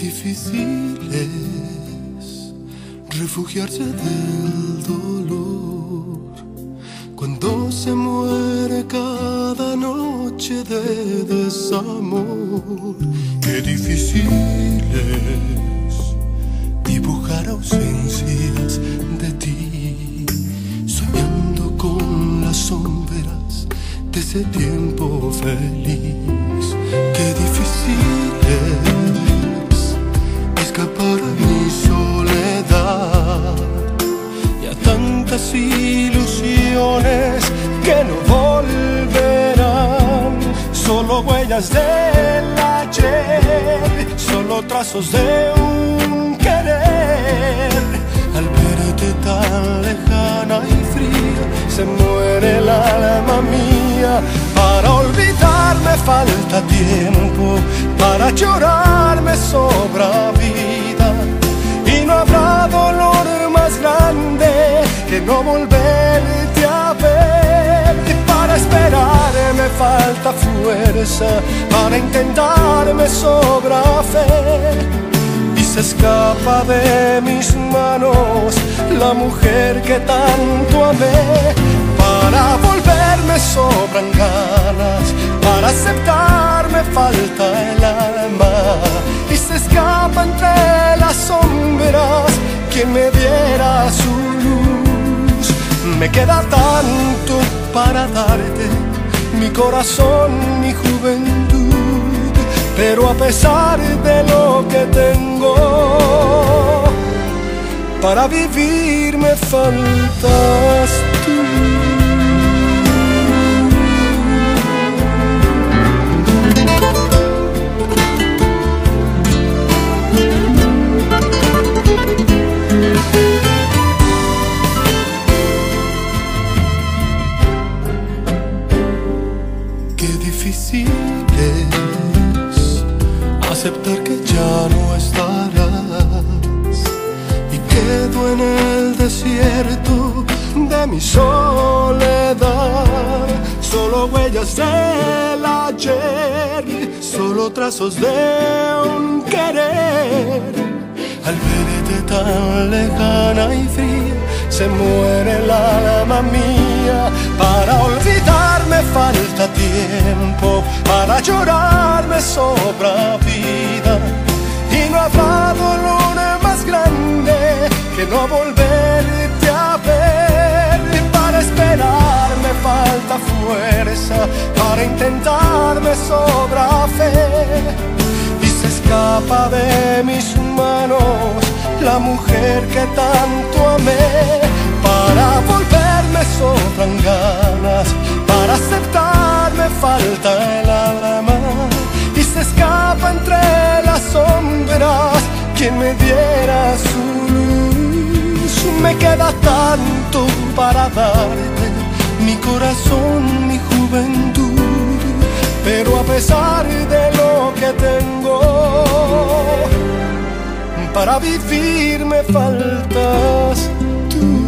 difícil es refugiarse del dolor cuando se muere cada noche de desamor. Qué difícil es dibujar ausencias de ti, soñando con las sombras de ese tiempo feliz. Qué difícil es escapar a mi soledad y a tantas ilusiones que no volverán. Solo huellas del ayer, solo trazos de un querer. Al verte tan lejana y fría, se muere el alma mía. Para olvidarme falta tiempo, para llorar me sobra vida. Y no habrá dolor más grande que no volverte a ver. Y para esperar me falta fuerza, para intentar me sobra fe. Y se escapa de mis manos la mujer que tanto amé. Para volverme sobran ganas, para aceptarme falta el alma. Y se escapa entre las sombras quien me diera su luz. Me queda tanto para darte, mi corazón, mi juventud. Pero a pesar de lo que tengo, para vivir me faltas tú. Qué difícil es aceptar que ya no estarás y quedo en el desierto de mi soledad. Solo huellas del ayer, solo trazos de un querer. Al verte tan lejana y fría, se muere el alma mía. Para olvidarme falta tiempo, para llorar me sobra vida. Y no habrá dolor más grande que no volverte a ver. Y para esperar me falta fuerza, para intentar me sobra fe. Y se escapa de mis manos la mujer que tanto amé. Para volverme sobran ganas, para aceptarme falta el alma. Y se escapa entre las sombras quien me diera su luz. Me queda tanto para darte, mi corazón, mi juventud. Pero a pesar de lo que tengo, para vivir me faltas tú.